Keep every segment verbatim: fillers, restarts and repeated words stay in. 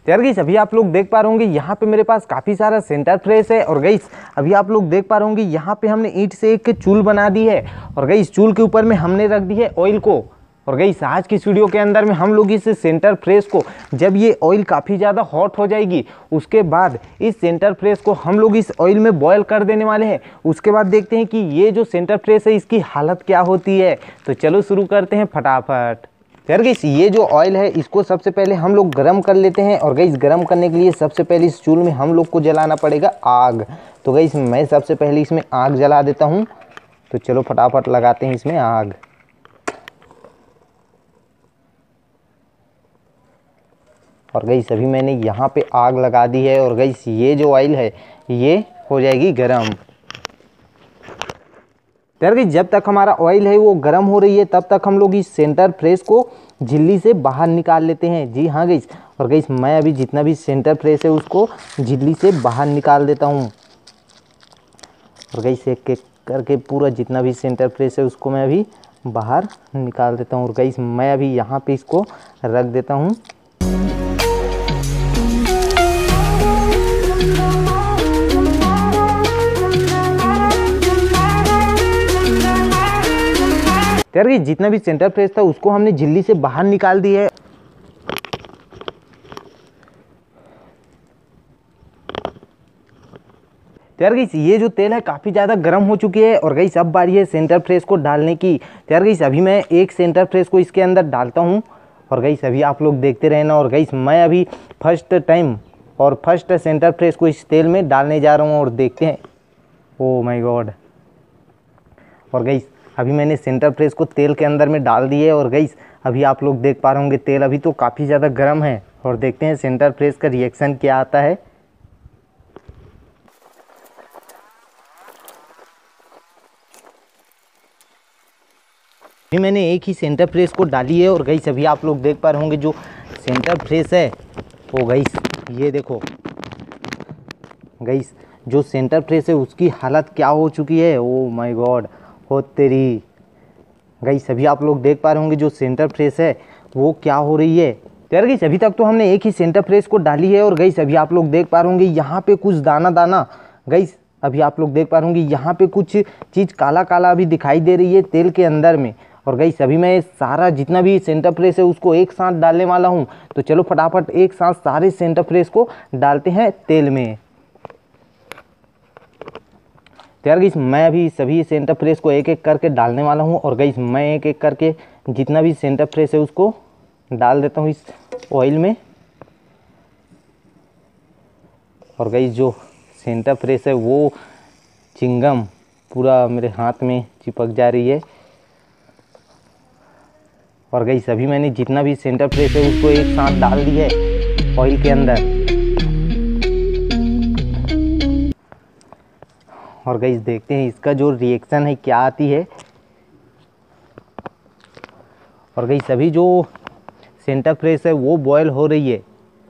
तो यार गाइस अभी आप लोग देख पा रहे होंगे यहाँ पे मेरे पास काफ़ी सारा सेंटर फ्रेश है। और गाइस अभी आप लोग देख पा रहे होंगे यहाँ पे हमने ईंट से एक चूल बना दी है। और गाइस चूल के ऊपर में हमने रख दी है ऑयल को। और गाइस आज की इस वीडियो के अंदर में हम लोग इस सेंटर फ्रेश को, जब ये ऑयल काफ़ी ज़्यादा हॉट हो जाएगी उसके बाद इस सेंटर फ्रेश को हम लोग इस ऑयल में बॉयल कर देने वाले हैं। उसके बाद देखते हैं कि ये जो सेंटर फ्रेश है इसकी हालत क्या होती है। तो चलो शुरू करते हैं फटाफट। यार गाइस ये जो ऑयल है इसको सबसे पहले हम लोग गर्म कर लेते हैं। और गाइस गर्म करने के लिए सबसे पहले इस चूल में हम लोग को जलाना पड़ेगा आग। तो गाइस मैं सबसे पहले इसमें आग जला देता हूँ। तो चलो फटाफट लगाते हैं इसमें आग। और गाइस अभी मैंने यहाँ पे आग लगा दी है। और गाइस ये जो ऑयल है ये हो जाएगी गरम। यार गाइस जब तक हमारा ऑयल है वो गर्म हो रही है तब तक हम लोग इस सेंटर फ्रेश को झिल्ली से बाहर निकाल लेते हैं। जी हाँ गाइस। और गाइस मैं अभी जितना भी सेंटर फ्रेश है उसको झिल्ली से बाहर निकाल देता हूँ। और गाइस एक एक करके पूरा जितना भी सेंटर फ्रेश है उसको मैं अभी बाहर निकाल देता हूँ। और गाइस मैं अभी यहाँ पे इसको रख देता हूँ। यार गाइस जितना भी सेंटर फ्रेश था उसको हमने झिल्ली से बाहर निकाल दी है। यार गाइस ये जो तेल है काफ़ी ज़्यादा गर्म हो चुकी है। और गाइस अब बारी है सेंटर फ्रेश को डालने की। यार गाइस अभी मैं एक सेंटर फ्रेश को इसके अंदर डालता हूँ। और गाइस अभी आप लोग देखते रहना। और गाइस मैं अभी फर्स्ट टाइम और फर्स्ट सेंटर फ्रेश को इस तेल में डालने जा रहा हूँ और देखते हैं। Oh my God. और गाइस अभी मैंने सेंटर फ्रेश को तेल के अंदर में डाल दी है। और गाइस अभी आप लोग देख पा रहे होंगे तेल अभी तो काफ़ी ज़्यादा गर्म है। और देखते हैं सेंटर फ्रेश का रिएक्शन क्या आता है। अभी मैंने एक ही सेंटर फ्रेश को डाली है। और गाइस अभी आप लोग देख पा रहे होंगे जो सेंटर फ्रेश है वो गाइस ये देखो गाइस जो सेंटर फ्रेश है उसकी हालत क्या हो चुकी है। ओ माय गॉड हो तेरी। गाइस अभी आप लोग देख पा रहे होंगे जो सेंटर फ्रेश है वो क्या हो रही है। तो यार गाइस अभी तक तो हमने एक ही सेंटर फ्रेश को डाली है। और गाइस अभी आप लोग देख पा रहे होंगे यहाँ पे कुछ दाना दाना, गाइस अभी आप लोग देख पा रहे होंगे यहाँ पे कुछ चीज़ काला काला अभी दिखाई दे रही है तेल के अंदर में। और गाइस अभी मैं सारा जितना भी सेंटर फ्रेश है उसको एक साथ डालने वाला हूँ। तो चलो फटाफट एक साथ सारे सेंटर फ्रेश को डालते हैं तेल में। तो यार गाइस मैं अभी सभी सेंटर फ्रेश को एक एक करके डालने वाला हूँ। और गाइस मैं एक एक करके जितना भी सेंटर फ्रेश है उसको डाल देता हूँ इस ऑयल में। और गाइस जो सेंटर फ्रेश है वो चिंगम पूरा मेरे हाथ में चिपक जा रही है। और गाइस अभी मैंने जितना भी सेंटर फ्रेश है उसको एक साथ डाल दी है ऑयल के अंदर। और गाइस देखते हैं इसका जो रिएक्शन है क्या आती है। और गाइस अभी जो सेंटर फ्रेश है वो बॉयल हो रही है।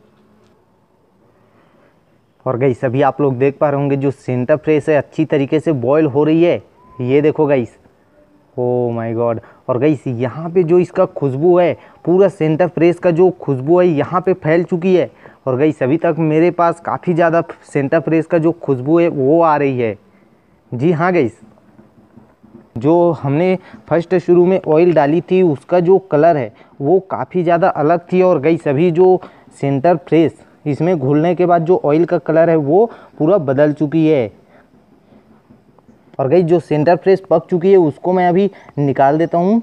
और गाइस अभी आप लोग देख पा रहे होंगे जो सेंटर फ्रेश है अच्छी तरीके से बॉयल हो रही है। ये देखो गाइस। Oh my God. और गाइस यहाँ पे जो इसका खुशबू है पूरा सेंटर फ्रेश का जो खुशबू है यहाँ पे फैल चुकी है। और गाइस अभी तक मेरे पास काफ़ी ज़्यादा सेंटर फ्रेश का जो खुशबू है वो आ रही है। जी हाँ गाइस जो हमने फर्स्ट शुरू में ऑयल डाली थी उसका जो कलर है वो काफ़ी ज़्यादा अलग थी। और गाइस अभी जो सेंटर फ्रेश इसमें घुलने के बाद जो ऑयल का कलर है वो पूरा बदल चुकी है। और गाइस जो सेंटर फ्रेश पक चुकी है उसको मैं अभी निकाल देता हूँ।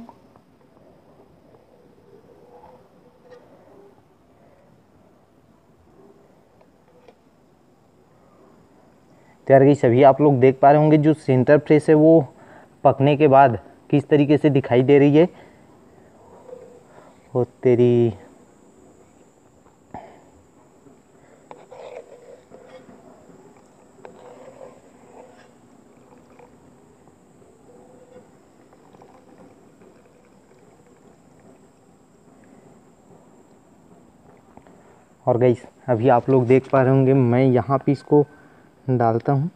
तो यार गाइस अभी आप लोग देख पा रहे होंगे जो सेंटर फ्रेश है वो पकने के बाद किस तरीके से दिखाई दे रही है। ओ तेरी। और गाइस अभी आप लोग देख पा रहे होंगे मैं यहाँ पे इसको डालता हूँ।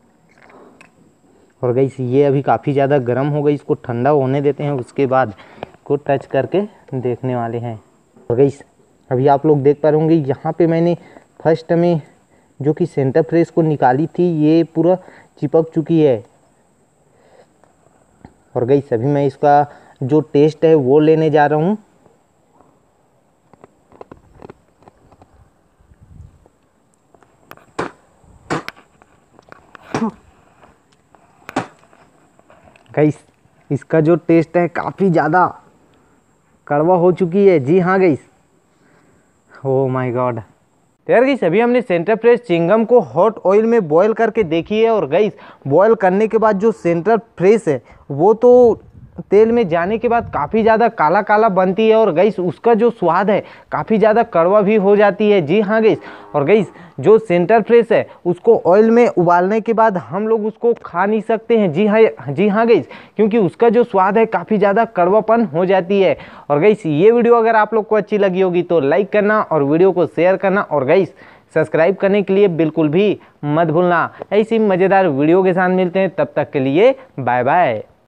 और गाइस ये अभी काफ़ी ज़्यादा गर्म हो गई, इसको ठंडा होने देते हैं। उसके बाद इसको टच करके देखने वाले हैं। और गाइस अभी आप लोग देख पा रहे होंगे यहाँ पे मैंने फर्स्ट में जो कि सेंटर फ्रेश को निकाली थी ये पूरा चिपक चुकी है। और गाइस अभी मैं इसका जो टेस्ट है वो लेने जा रहा हूँ। गाइस इसका जो टेस्ट है काफ़ी ज़्यादा कड़वा हो चुकी है। जी हाँ गाइस, ओ माय गॉड। तो यार गाइस अभी हमने सेंटर फ्रेश चिंगम को हॉट ऑयल में बॉईल करके देखी है। और गाइस बॉईल करने के बाद जो सेंटर फ्रेश है वो तो तेल में जाने के बाद काफ़ी ज़्यादा काला काला बनती है। और गाइस उसका जो स्वाद है काफ़ी ज़्यादा कड़वा भी हो जाती है। जी हाँ गाइस, और गाइस जो सेंटर फ्रेश है उसको ऑयल में उबालने के बाद हम लोग उसको खा नहीं सकते हैं। जी हाँ जी हाँ गाइस, क्योंकि उसका जो स्वाद है काफ़ी ज़्यादा कड़वापन हो जाती है। और गाइस ये वीडियो अगर आप लोग को अच्छी लगी होगी तो लाइक करना और वीडियो को शेयर करना और गाइस सब्सक्राइब करने के लिए बिल्कुल भी मत भूलना। ऐसी मज़ेदार वीडियो के साथ मिलते हैं, तब तक के लिए बाय बाय।